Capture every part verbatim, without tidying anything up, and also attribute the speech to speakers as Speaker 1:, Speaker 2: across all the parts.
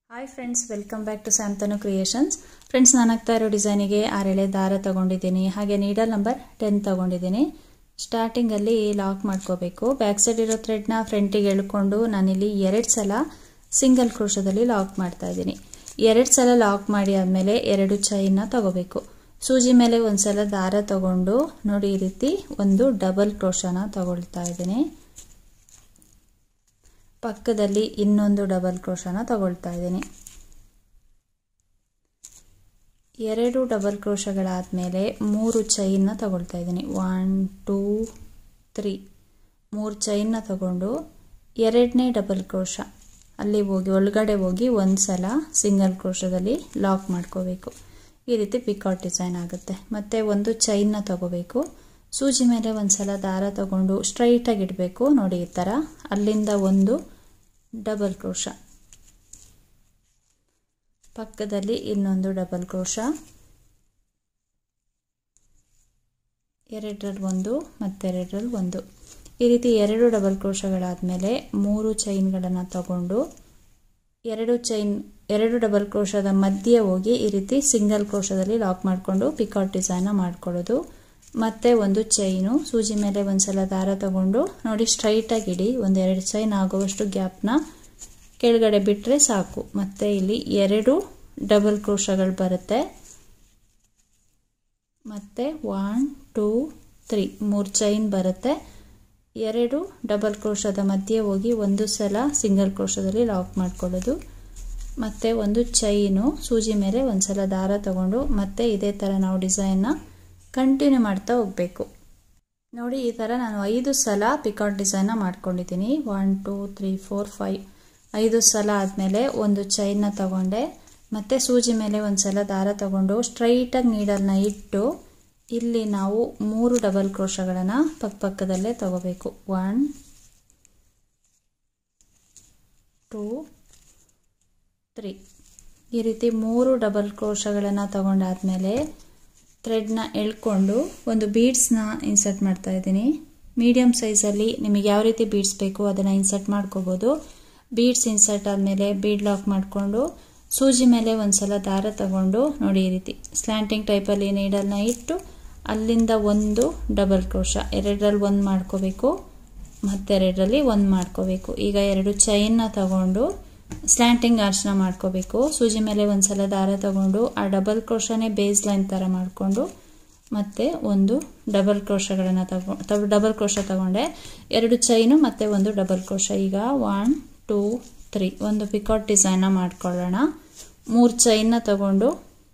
Speaker 1: Hi friends, welcome back to ಸ್ಯಾಮ್ತನು creations. Friends, ನಾನು ಹಾಕ್ತಾ ಇರೋ ಡಿಸೈನಿಗೆ ಆರೆಳೆ ದಾರ ತಗೊಂಡಿದ್ದೀನಿ. ಹಾಗೆ ನೀಡಲ್ ನಂಬರ್ ಟೆನ್ ತಗೊಂಡಿದ್ದೀನಿ. ಸ್ಟಾರ್ಟಿಂಗಲ್ಲಿ ಲಾಕ್ ಮಾಡ್ಕೋಬೇಕು. ಬ್ಯಾಕ್ ಸೈಡ್ ಇರೋ ಥ್ರೆಡ್ನ ಫ್ರಂಟಿಗೆ ಎಳ್ಕೊಂಡು ನಾನಿಲ್ಲಿ ಎರಡು ಸಲ ಸಿಂಗಲ್ ಕ್ರೋಶದಲ್ಲಿ ಲಾಕ್ ಮಾಡ್ತಾ ಇದ್ದೀನಿ. ಎರಡು ಸಲ ಲಾಕ್ ಮಾಡಿ ಆದಮೇಲೆ ಎರಡು ಚೈನ್ನ ತಗೋಬೇಕು. ಸೂಜಿ ಮೇಲೆ ಒಂದು ಸಲ ದಾರ ತಗೊಂಡು ನೋಡಿ, ಈ ರೀತಿ ಒಂದು ಡಬಲ್ ಕ್ರೋಶನ ತಗೊಳ್ತಾ ಇದ್ದೀನಿ. ಪಕ್ಕದಲ್ಲಿ ಇನ್ನೊಂದು ಡಬಲ್ ಕ್ರೋಶನ ತಗೊಳ್ತಾ ಇದ್ದೀನಿ. ಎರಡು ಡಬಲ್ ಕ್ರೋಶಗಳಾದಮೇಲೆ ಮೂರು ಚೈನ್ನ ತಗೊಳ್ತಾ ಇದ್ದೀನಿ. ಒನ್ ಟೂ ತ್ರೀ ಮೂರು ಚೈನ್ನ ತಗೊಂಡು ಎರಡನೇ ಡಬಲ್ ಕ್ರೋಶ ಅಲ್ಲಿ ಹೋಗಿ ಒಳಗಡೆ ಹೋಗಿ ಒಂದು ಸಲ ಸಿಂಗಲ್ ಕ್ರೋಶದಲ್ಲಿ ಲಾಕ್ ಮಾಡ್ಕೋಬೇಕು. ಈ ರೀತಿ ಪಿಕಾಟ್ ಡಿಸೈನ್ ಆಗುತ್ತೆ. ಮತ್ತು ಒಂದು ಚೈನ್ನ ತಗೋಬೇಕು. ಸೂಜಿ ಮೇಲೆ ಒಂದು ಸಲ ದಾರ ತಗೊಂಡು ಸ್ಟ್ರೈಟಾಗಿ ಇಡಬೇಕು. ನೋಡಿ, ಈ ಥರ ಅಲ್ಲಿಂದ ಒಂದು ಡಬಲ್ ಕ್ರೋಶ, ಪಕ್ಕದಲ್ಲಿ ಇನ್ನೊಂದು ಡಬಲ್ ಕ್ರೋಶ, ಎರಡರಲ್ಲಿ ಒಂದು ಮತ್ತೆರಡರಲ್ಲಿ ಒಂದು. ಈ ರೀತಿ ಎರಡು ಡಬಲ್ ಕ್ರೋಶಗಳಾದಮೇಲೆ ಮೂರು ಚೈನ್ಗಳನ್ನು ತಗೊಂಡು ಎರಡು ಚೈನ್ ಎರಡು ಡಬಲ್ ಕ್ರೋಶದ ಮಧ್ಯೆ ಹೋಗಿ ಈ ರೀತಿ ಸಿಂಗಲ್ ಕ್ರೋಶದಲ್ಲಿ ಲಾಕ್ ಮಾಡಿಕೊಂಡು ಪಿಕಾಟ್ ಡಿಸೈನ್ನ ಮಾಡ್ಕೊಳ್ಳೋದು. ಮತ್ತೆ ಒಂದು ಚೈನು, ಸೂಜಿ ಮೇಲೆ ಒಂದ್ಸಲ ದಾರ ತಗೊಂಡು ನೋಡಿ ಸ್ಟ್ರೈಟಾಗಿ ಇಡಿ. ಒಂದೆರಡು ಚೈನ್ ಆಗುವಷ್ಟು ಗ್ಯಾಪ್ನ ಕೆಳಗಡೆ ಬಿಟ್ಟರೆ ಸಾಕು. ಮತ್ತೆ ಇಲ್ಲಿ ಎರಡು ಡಬಲ್ ಕ್ರೋಶಗಳು ಬರುತ್ತೆ. ಮತ್ತೆ ಒನ್ ಟೂ ತ್ರೀ ಮೂರು ಚೈನ್ ಬರುತ್ತೆ. ಎರಡು ಡಬಲ್ ಕ್ರೋಶದ ಮಧ್ಯೆ ಹೋಗಿ ಒಂದು ಸಲ ಸಿಂಗಲ್ ಕ್ರೋಶದಲ್ಲಿ ಲಾಕ್ ಮಾಡ್ಕೊಳ್ಳೋದು. ಮತ್ತೆ ಒಂದು ಚೈನು, ಸೂಜಿ ಮೇಲೆ ಒಂದ್ಸಲ ದಾರ ತಗೊಂಡು ಮತ್ತೆ ಇದೇ ಥರ ನಾವು ಡಿಸೈನ್ನ ಕಂಟಿನ್ಯೂ ಮಾಡ್ತಾ ಹೋಗಬೇಕು. ನೋಡಿ, ಈ ಥರ ನಾನು ಐದು ಸಲ ಪಿಕಾಟ್ ಡಿಸೈನ್ನ ಮಾಡ್ಕೊಂಡಿದ್ದೀನಿ. One two three four five ಐದು ಸಲ ಆದಮೇಲೆ ಒಂದು ಚೈನ್ನ ತಗೊಂಡೆ. ಮತ್ತು ಸೂಜಿ ಮೇಲೆ ಒಂದು ಸಲ ದಾರ ತಗೊಂಡು ಸ್ಟ್ರೈಟಾಗಿ ನೀಡಲ್ನ ಇಟ್ಟು ಇಲ್ಲಿ ನಾವು ಮೂರು ಡಬಲ್ ಕ್ರೋಶಗಳನ್ನು ಪಕ್ಕಪಕ್ಕದಲ್ಲೇ ತಗೋಬೇಕು. ಒನ್ ಟೂ ತ್ರೀ ಈ ರೀತಿ ಮೂರು ಡಬಲ್ ಕ್ರೋಶಗಳನ್ನು ತಗೊಂಡಾದ್ಮೇಲೆ ಥ್ರೆಡ್ನ ಎಳ್ಕೊಂಡು ಒಂದು ಬೀಡ್ಸ್ನ ಇನ್ಸರ್ಟ್ ಮಾಡ್ತಾ ಇದ್ದೀನಿ. ಮೀಡಿಯಮ್ ಸೈಜಲ್ಲಿ ನಿಮಗೆ ಯಾವ ರೀತಿ ಬೀಡ್ಸ್ ಬೇಕು ಅದನ್ನು ಇನ್ಸರ್ಟ್ ಮಾಡ್ಕೋಬೋದು. ಬೀಡ್ಸ್ ಇನ್ಸರ್ಟ್ ಆದಮೇಲೆ ಬೀಡ್ ಲಾಕ್ ಮಾಡಿಕೊಂಡು ಸೂಜಿ ಮೇಲೆ ಒಂದು ಸಲ ದಾರ ತಗೊಂಡು ನೋಡಿ, ಈ ರೀತಿ ಸ್ಲ್ಯಾಂಟಿಂಗ್ ಟೈಪಲ್ಲಿ ನೀಡಲ್ನ ಇಟ್ಟು ಅಲ್ಲಿಂದ ಒಂದು ಡಬಲ್ ಕ್ರೋಶ, ಎರಡರಲ್ಲಿ ಒಂದು ಮಾಡ್ಕೋಬೇಕು, ಮತ್ತೆರಡರಲ್ಲಿ ಒಂದು ಮಾಡ್ಕೋಬೇಕು. ಈಗ ಎರಡು ಚೈನ್ನ ತಗೊಂಡು ಸ್ಲ್ಯಾಂಟಿಂಗ್ ಆರ್ಚ್ನ ಮಾಡ್ಕೋಬೇಕು. ಸೂಜಿ ಮೇಲೆ ಒಂದು ಸಲ ದಾರ ತಗೊಂಡು ಆ ಡಬಲ್ ಕ್ರೋಶನೇ ಬೇಸ್ ಲೈನ್ ಥರ ಮಾಡಿಕೊಂಡು ಮತ್ತೆ ಒಂದು ಡಬಲ್ ಕ್ರೋಶಗಳನ್ನು ತಗೊ ಡಬಲ್ ಕ್ರೋಶ ತಗೊಂಡೆ. ಎರಡು ಚೈನು ಮತ್ತು ಒಂದು ಡಬಲ್ ಕ್ರೋಶ. ಈಗ ಒನ್ ಟೂ ತ್ರೀ ಒಂದು ಪಿಕಾಟ್ ಡಿಸೈನ್ನ ಮಾಡ್ಕೊಳ್ಳೋಣ. ಮೂರು ಚೈನ್ನ ತಗೊಂಡು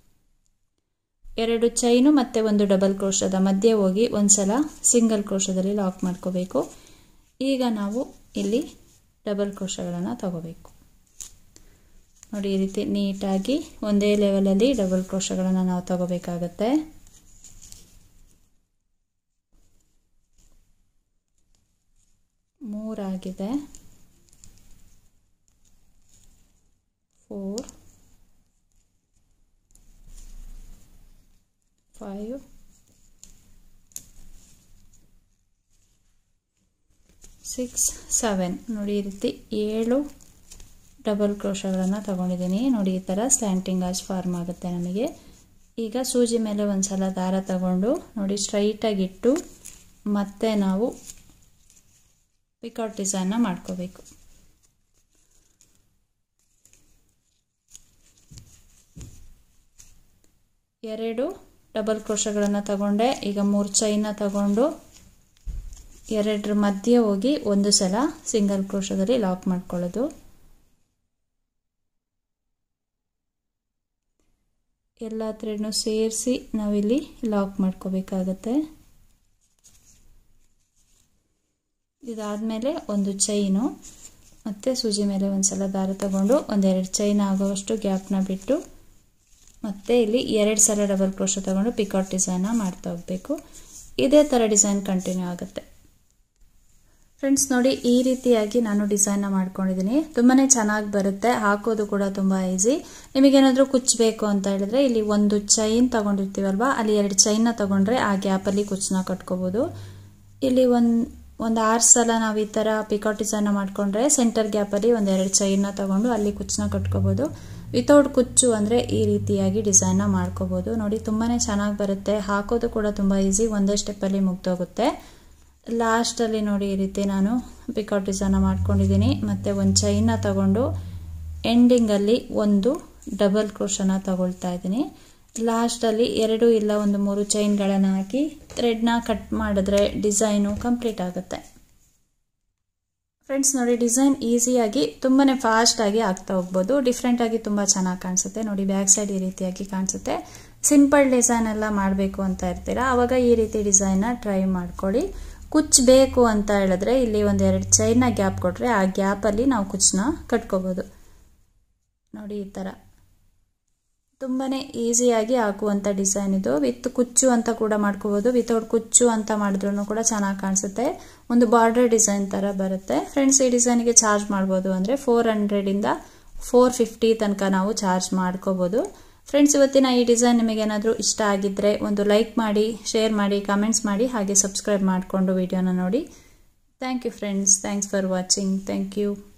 Speaker 1: ಎರಡು ಚೈನು ಮತ್ತು ಒಂದು ಡಬಲ್ ಕ್ರೋಶದ ಮಧ್ಯೆ ಹೋಗಿ ಒಂದು ಸಲ ಸಿಂಗಲ್ ಕ್ರೋಶದಲ್ಲಿ ಲಾಕ್ ಮಾಡ್ಕೋಬೇಕು. ಈಗ ನಾವು ಇಲ್ಲಿ ಡಬಲ್ ಕ್ರೋಶಗಳನ್ನು ತಗೋಬೇಕು. ನೋಡಿ, ಈ ರೀತಿ ನೀಟಾಗಿ ಒಂದೇ ಲೆವೆಲಲ್ಲಿ ಡಬಲ್ ಕ್ರೋಶಗಳನ್ನು ನಾವು ತಗೋಬೇಕಾಗತ್ತೆ. ಮೂರಾಗಿದೆ, ಫೋರ್ ಫೈವ್ ಸಿಕ್ಸ್ ಸೆವೆನ್ ನೋಡಿ, ಈ ರೀತಿ ಏಳು ಡಬಲ್ ಕ್ರೋಶಗಳನ್ನು ತಗೊಂಡಿದ್ದೀನಿ. ನೋಡಿ, ಈ ಥರ ಸ್ಲ್ಯಾಂಟಿಂಗ್ ಆರ್ಚ್ ಫಾರ್ಮ್ ಆಗುತ್ತೆ ನಮಗೆ. ಈಗ ಸೂಜಿ ಮೇಲೆ ಒಂದು ಸಲ ದಾರ ತಗೊಂಡು ನೋಡಿ ಸ್ಟ್ರೈಟಾಗಿಟ್ಟು ಮತ್ತೆ ನಾವು ಪಿಕಾಟ್ ಡಿಸೈನ್ನ ಮಾಡ್ಕೋಬೇಕು. ಎರಡು ಡಬಲ್ ಕ್ರೋಶಗಳನ್ನು ತಗೊಂಡೆ. ಈಗ ಮೂರು ಚೈನ್ನ ತಗೊಂಡು ಎರಡರ ಮಧ್ಯೆ ಹೋಗಿ ಒಂದು ಸಲ ಸಿಂಗಲ್ ಕ್ರೋಶದಲ್ಲಿ ಲಾಕ್ ಮಾಡ್ಕೊಳ್ಳೋದು. ಎಲ್ಲ ಥ್ರೆಡ್ನು ಸೇರಿಸಿ ನಾವಿಲ್ಲಿ ಲಾಕ್ ಮಾಡ್ಕೋಬೇಕಾಗತ್ತೆ. ಇದಾದಮೇಲೆ ಒಂದು ಚೈನು ಮತ್ತು ಸೂಜಿ ಮೇಲೆ ಒಂದು ಸಲ ದಾರ ತಗೊಂಡು ಒಂದೆರಡು ಚೈನ್ ಆಗುವಷ್ಟು ಗ್ಯಾಪ್ನ ಬಿಟ್ಟು ಮತ್ತೆ ಇಲ್ಲಿ ಎರಡು ಸಲ ಡಬಲ್ ಕ್ರೋಶ ತಗೊಂಡು ಪಿಕಾಟ್ ಡಿಸೈನ್ನ ಮಾಡ್ತಾ ಹೋಗಬೇಕು. ಇದೇ ಥರ ಡಿಸೈನ್ ಕಂಟಿನ್ಯೂ ಆಗುತ್ತೆ. ಫ್ರೆಂಡ್ಸ್, ನೋಡಿ, ಈ ರೀತಿಯಾಗಿ ನಾನು ಡಿಸೈನ್ನ ಮಾಡ್ಕೊಂಡಿದ್ದೀನಿ. ತುಂಬಾ ಚೆನ್ನಾಗಿ ಬರುತ್ತೆ, ಹಾಕೋದು ಕೂಡ ತುಂಬ ಈಸಿ. ನಿಮಗೇನಾದರೂ ಕುಚ್ಚಬೇಕು ಅಂತ ಹೇಳಿದ್ರೆ ಇಲ್ಲಿ ಒಂದು ಚೈನ್ ತಗೊಂಡಿರ್ತೀವಲ್ವ, ಅಲ್ಲಿ ಎರಡು ಚೈನ್ನ ತಗೊಂಡ್ರೆ ಆ ಗ್ಯಾಪಲ್ಲಿ ಕುಚ್ಚನ್ನ ಕಟ್ಕೋಬೋದು. ಇಲ್ಲಿ ಒಂದು ಒಂದು ಆರು ಸಲ ನಾವು ಈ ಥರ ಪಿಕಾಕ್ ಡಿಸೈನ್ನ ಮಾಡಿಕೊಂಡ್ರೆ ಸೆಂಟರ್ ಗ್ಯಾಪಲ್ಲಿ ಒಂದೆರಡು ಚೈನ್ನ ತಗೊಂಡು ಅಲ್ಲಿ ಕುಚ್ಚನ್ನ ಕಟ್ಕೋಬೋದು. ವಿತೌಟ್ ಕುಚ್ಚು ಅಂದರೆ ಈ ರೀತಿಯಾಗಿ ಡಿಸೈನ್ನ ಮಾಡ್ಕೋಬೋದು. ನೋಡಿ ತುಂಬಾ ಚೆನ್ನಾಗಿ ಬರುತ್ತೆ, ಹಾಕೋದು ಕೂಡ ತುಂಬ ಈಸಿ, ಒಂದೇ ಸ್ಟೆಪ್ಪಲ್ಲಿ ಮುಗ್ದೋಗುತ್ತೆ. ಲಾಸ್ಟಲ್ಲಿ ನೋಡಿ ಈ ರೀತಿ ನಾನು ಪಿಕಾಕ್ ಡಿಸೈನ್ನ ಮಾಡ್ಕೊಂಡಿದ್ದೀನಿ. ಮತ್ತು ಒಂದು ಚೈನ್ನ ತಗೊಂಡು ಎಂಡಿಂಗಲ್ಲಿ ಒಂದು ಡಬಲ್ ಕ್ರೋಶನ ತಗೊಳ್ತಾ ಇದ್ದೀನಿ. ಲಾಸ್ಟಲ್ಲಿ ಎರಡು ಇಲ್ಲ ಒಂದು ಮೂರು ಚೈನ್ಗಳನ್ನು ಹಾಕಿ ಥ್ರೆಡ್ನ ಕಟ್ ಮಾಡಿದ್ರೆ ಡಿಸೈನು ಕಂಪ್ಲೀಟ್ ಆಗುತ್ತೆ. ಫ್ರೆಂಡ್ಸ್ ನೋಡಿ ಡಿಸೈನ್ ಈಸಿಯಾಗಿ ತುಂಬಾ ಫಾಸ್ಟಾಗಿ ಆಗ್ತಾ ಹೋಗ್ಬೋದು. ಡಿಫ್ರೆಂಟಾಗಿ ತುಂಬ ಚೆನ್ನಾಗಿ ಕಾಣಿಸುತ್ತೆ. ನೋಡಿ ಬ್ಯಾಕ್ ಸೈಡ್ ಈ ರೀತಿಯಾಗಿ ಕಾಣಿಸುತ್ತೆ. ಸಿಂಪಲ್ ಡಿಸೈನ್ ಎಲ್ಲ ಮಾಡಬೇಕು ಅಂತ ಇರ್ತೀರಾ, ಆವಾಗ ಈ ರೀತಿ ಡಿಸೈನ್ನ ಟ್ರೈ ಮಾಡ್ಕೊಳ್ಳಿ. ಕುಚ್ಚು ಬೇಕು ಅಂತ ಹೇಳಿದ್ರೆ ಇಲ್ಲಿ ಒಂದೆರಡು ಚೈನ್ನ ಗ್ಯಾಪ್ ಕೊಟ್ಟರೆ ಆ ಗ್ಯಾಪಲ್ಲಿ ನಾವು ಕುಚ್ಚನ್ನ ಕಟ್ಕೋಬೋದು. ನೋಡಿ ಈ ಥರ ತುಂಬಾ ಈಸಿಯಾಗಿ ಹಾಕುವಂಥ ಡಿಸೈನ್ ಇದು. ವಿತ್ ಕುಚ್ಚು ಅಂತ ಕೂಡ ಮಾಡ್ಕೋಬೋದು, ವಿತೌಟ್ ಕುಚ್ಚು ಅಂತ ಮಾಡಿದ್ರೂ ಕೂಡ ಚೆನ್ನಾಗಿ ಕಾಣಿಸುತ್ತೆ. ಒಂದು ಬಾರ್ಡರ್ ಡಿಸೈನ್ ಥರ ಬರುತ್ತೆ. ಫ್ರೆಂಡ್ಸ್ ಈ ಡಿಸೈನ್ಗೆ ಚಾರ್ಜ್ ಮಾಡ್ಬೋದು ಅಂದರೆ ಫೋರ್ ಹಂಡ್ರೆಡಿಂದ ಫೋರ್ ಫಿಫ್ಟಿ ತನಕ ನಾವು ಚಾರ್ಜ್ ಮಾಡ್ಕೋಬೋದು. ಫ್ರೆಂಡ್ಸ್ ಇವತ್ತಿನ ಈ ಡಿಸೈನ್ ನಿಮಗೇನಾದರೂ ಇಷ್ಟ ಆಗಿದ್ದರೆ ಒಂದು ಲೈಕ್ ಮಾಡಿ, ಶೇರ್ ಮಾಡಿ, ಕಮೆಂಟ್ಸ್ ಮಾಡಿ, ಹಾಗೆ ಸಬ್ಸ್ಕ್ರೈಬ್ ಮಾಡಿಕೊಂಡು ವಿಡಿಯೋನ ನೋಡಿ. Thank you friends, thanks for watching. Thank you.